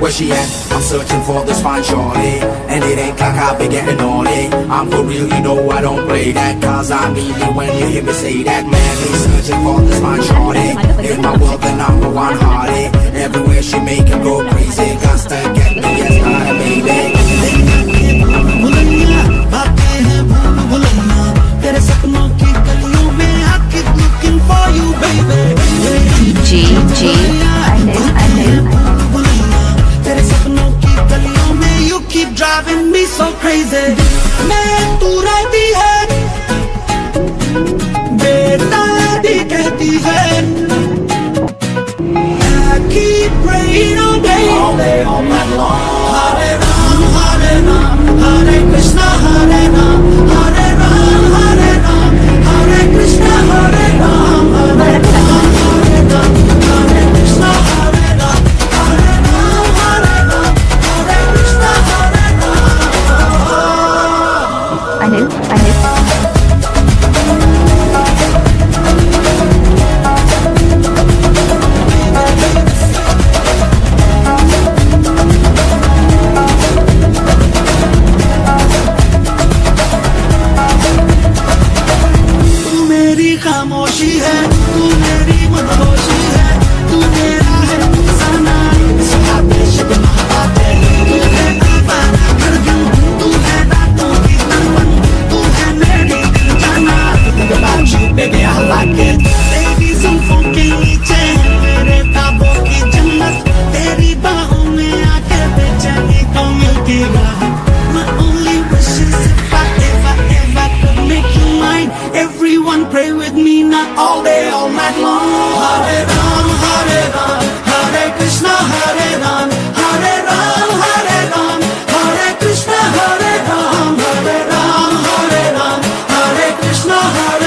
Where she at? I'm searching for this fine shorty, and it ain't like I've been getting naughty. I'm for real, you know I don't play that, cause I mean it when you hear me say that. Man, he's searching for this fine shorty, in my world the number one hottie. Everywhere she make him go crazy, got to get me as hot, baby. तेरे सपनों की गलियों में I keep looking for you, baby. तेरे सपनों की गलियों में you keep driving me so crazy. मैं तू रहती है, बेतादी कहती है. I keep praying all day, all night long. Hare Ram, Hare Ram, Hare Krishna, Hare Ram, Hare Ram, Hare Ram, Hare Krishna, Hare Ram, Hare Ram, Hare Ram, Hare Krishna, Hare Ram, Hare Ram, Hare Ram, Hare Krishna, Hare Ram. Anil. खामोशी है, तू मेरी मदहोशी है, तू मेरा है फसाना, सिखाते शब्द बातें. तू है आवारा गर्दन, तू है रातों की तड़पन, तू है मेरी दिल जाना. Think about you, baby, I like it. तेरी जुल्फों के नीचे मेरे ख्वाबों की जन्नत, तेरी बाहों में आके बेचैनी को मिलती राहत. My only wish is if I ever could make you mine. Everyone pray with me, not all day, all night long. Hare Ram, Hare Ram, Hare Krishna, Hare Ram, Hare Ram, Hare Ram, Hare Krishna, Hare Ram, Hare Ram, Hare Ram, Hare Krishna, Hare